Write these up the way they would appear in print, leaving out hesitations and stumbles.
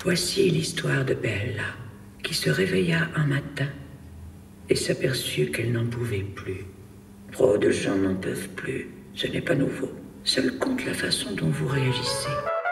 Voici l'histoire de Bella, qui se réveilla un matin et s'aperçut qu'elle n'en pouvait plus. Trop de gens n'en peuvent plus, ce n'est pas nouveau. Seul compte la façon dont vous réagissez.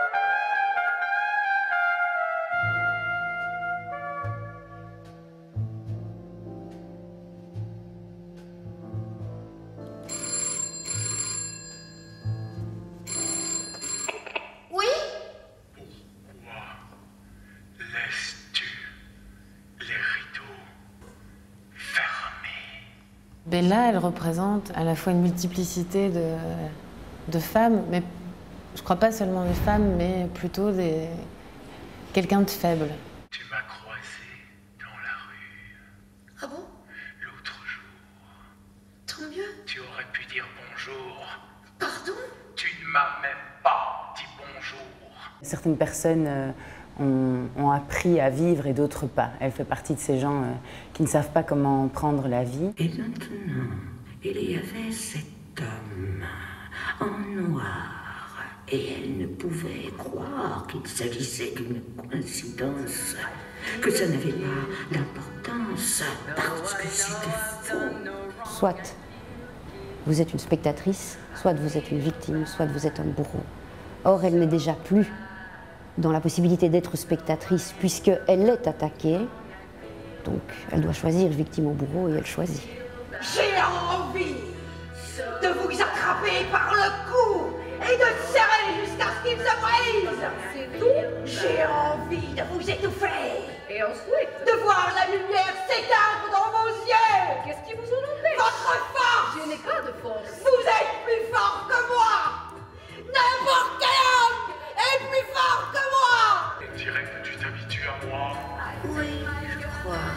Oui? Pourquoi laisses-tu les rideaux fermés? Bella, elle représente à la fois une multiplicité de femmes, mais je crois pas seulement des femmes, mais plutôt quelqu'un de faible. Tu m'as croisé dans la rue Ah bon? l'autre jour. Tant mieux. Tu aurais pu dire bonjour. Pardon? Tu ne m'as même pas dit bonjour. Certaines personnes ont appris à vivre et d'autres pas. Elle fait partie de ces gens qui ne savent pas comment prendre la vie. Et maintenant, il y avait cet homme en noir. Et elle ne pouvait croire qu'il s'agissait d'une coïncidence, que ça n'avait pas d'importance, parce que c'était faux. Soit vous êtes une spectatrice, soit vous êtes une victime, soit vous êtes un bourreau. Or, elle n'est déjà plus dans la possibilité d'être spectatrice, puisqu'elle est attaquée. Donc, elle doit choisir victime ou bourreau, et elle choisit. J'ai envie de vous attraper par le cou et de serrer jusqu'à ce qu'il se brise. C'est tout. J'ai envie de vous étouffer. Et ensuite, De voir la lumière s'éteindre dans vos yeux. qu'est-ce qui vous en empêche? Votre force. Je n'ai pas de force. Vous êtes plus fort que moi. N'importe quel homme est plus fort que moi. On dirait que tu t'habitues à moi. Oui, je crois.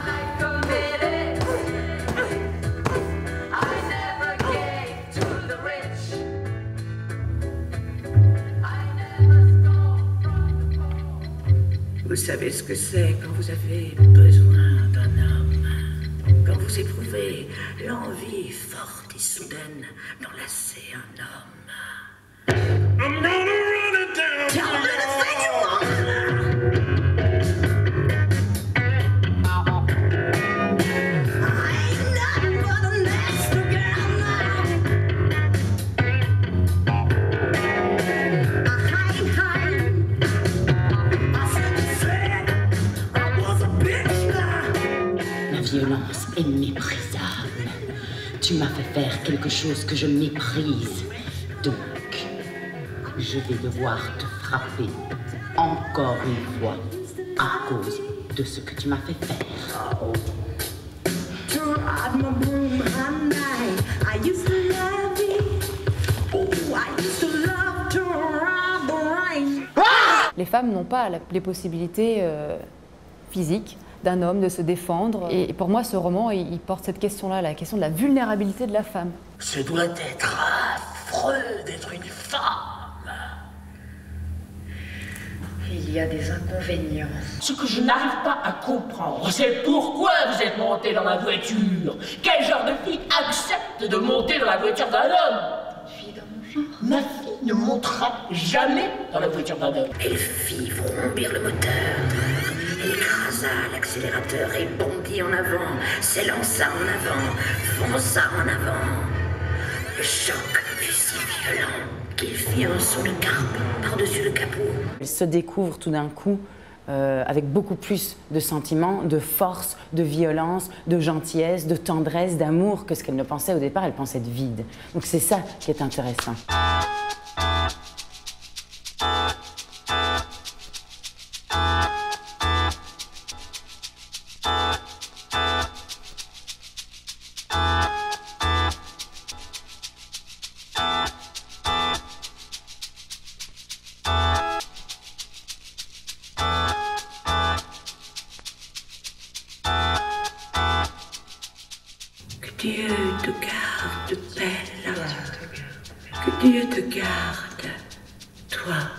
Vous savez ce que c'est quand vous avez besoin d'un homme, quand vous éprouvez l'envie forte et soudaine d'enlacer un homme. I'm gonna run it down. Tell me the thing you want. I'm not gonna mess around now. La violence est méprisable. Tu m'as fait faire quelque chose que je méprise. Donc, je vais devoir te frapper encore une fois à cause de ce que tu m'as fait faire. Les femmes n'ont pas les possibilités physiques d'un homme de se défendre. Et pour moi, ce roman, il porte cette question-là, la question de la vulnérabilité de la femme. Ce doit être affreux d'être une femme. Il y a des inconvénients. Ce que je n'arrive pas à comprendre, c'est pourquoi vous êtes monté dans ma voiture. Quel genre de fille accepte de monter dans la voiture d'un homme? Une fille dans mon genre. Ma fille ne montera jamais dans la voiture d'un homme. Elle fit vrombir le moteur. Elle écrasa l'accélérateur et bondit en avant, s'élança en avant, fonça en avant. Le choc fut si violent qu'il fit un son de carpe par-dessus le capot. Elle se découvre tout d'un coup avec beaucoup plus de sentiments, de force, de violence, de gentillesse, de tendresse, d'amour que ce qu'elle ne pensait au départ. Elle pensait de vide. Donc c'est ça qui est intéressant. Que Dieu te garde, Bella. Que Dieu te garde, toi.